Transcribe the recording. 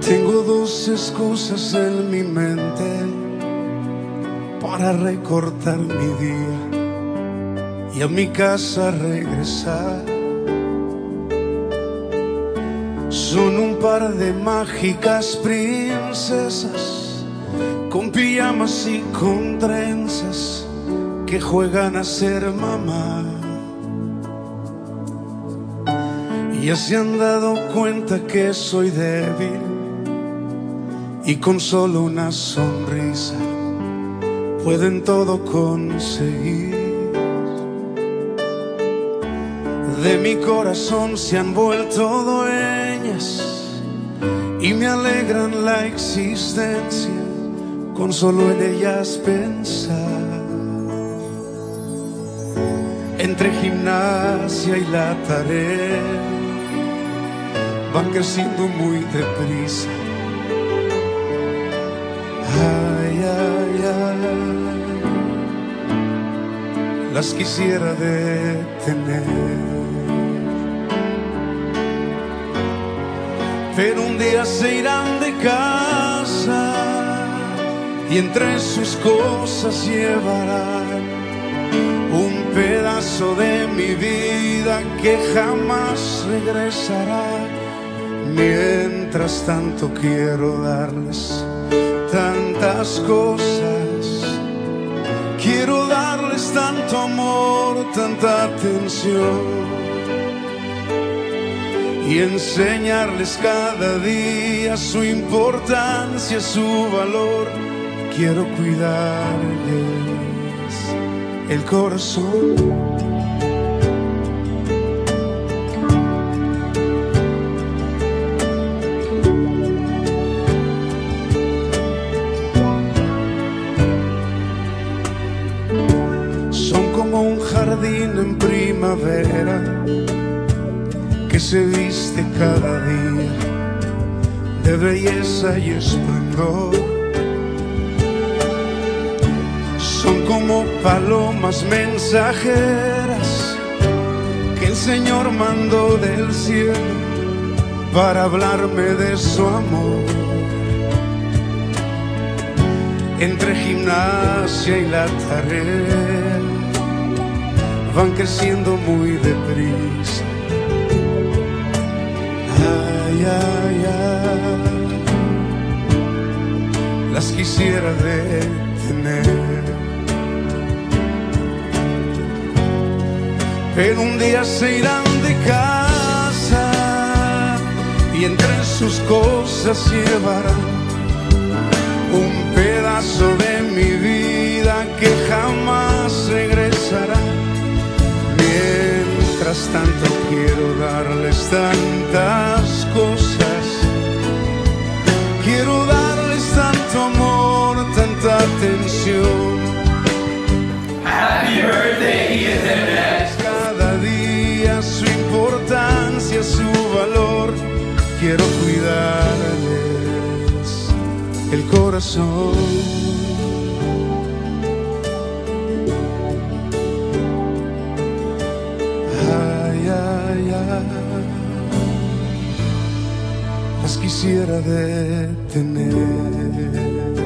Tengo dos excusas en mi mente para recortar mi día y a mi casa regresar. Son un par de mágicas princesas con pijamas y con trenzas que juegan a ser mamá. Y ya se han dado cuenta que soy débil y con solo una sonrisa pueden todo conseguir. De mi corazón se han vuelto dueñas y me alegran la existencia con solo en ellas pensar. Entre gimnasia y la tarea van creciendo muy deprisa. Ay, ay, ay, las quisiera detener, pero un día se irán de casa y entre sus cosas llevarán un pedazo de mi vida que jamás regresará. Mientras tanto quiero darles tantas cosas, quiero darles tanto amor, tanta atención y enseñarles cada día su importancia, su valor. Quiero cuidarles el corazón. Son como un jardín en primavera que se viste cada día de belleza y esplendor. Son como palomas mensajeras que el Señor mandó del cielo para hablarme de su amor. Entre gimnasia y la tarea van creciendo muy deprisa. Ay, ay, ay, las quisiera detener, pero un día se irán de casa y entre sus cosas llevarán un pedazo de mi vida que jamás regresará. Mientras tanto quiero darles tantas cosas, quiero darles tanto amor, tanta atención. Happy birthday, Internet. Cada día su importancia, su valor, quiero cuidarles el corazón. Ay, ay, ay, las quisiera detener.